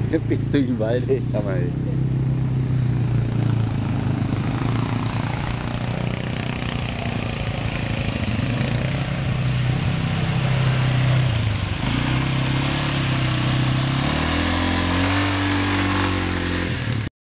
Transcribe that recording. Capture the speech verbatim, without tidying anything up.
Bist du im Wald? Ey, kann man, ey.